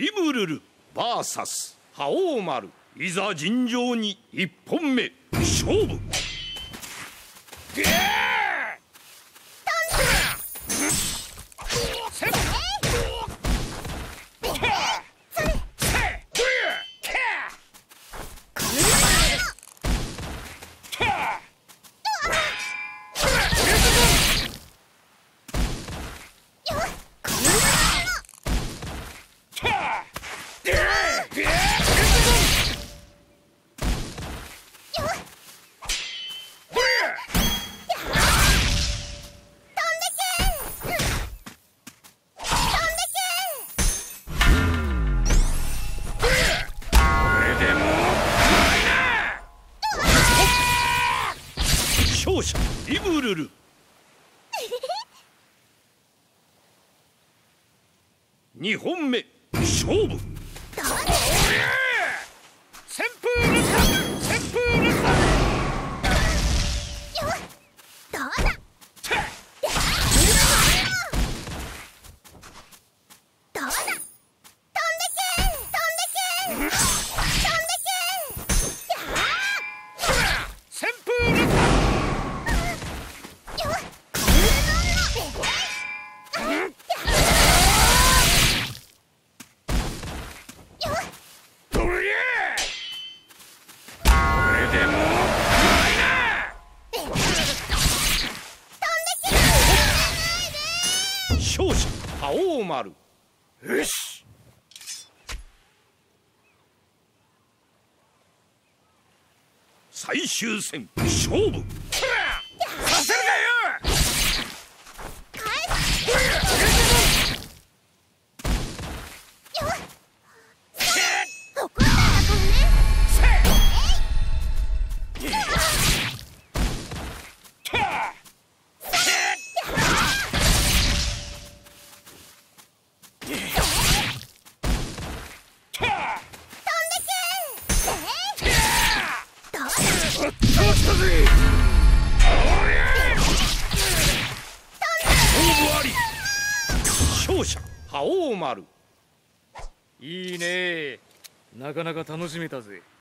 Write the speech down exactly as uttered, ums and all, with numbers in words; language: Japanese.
リムルル ブイエス 覇王丸、いざ尋常に一本目勝負。勝者リムルル。にほんめ勝負。旋風ルサ旋風ルサ。 どうだ。どうだ。飛んでけ飛んでけ飛んでけ。 旋風ルサ。勝者覇王丸。よし。最終戦勝負。させるかよ。勝者覇王丸。 いいね、なかなか楽しめたぜ。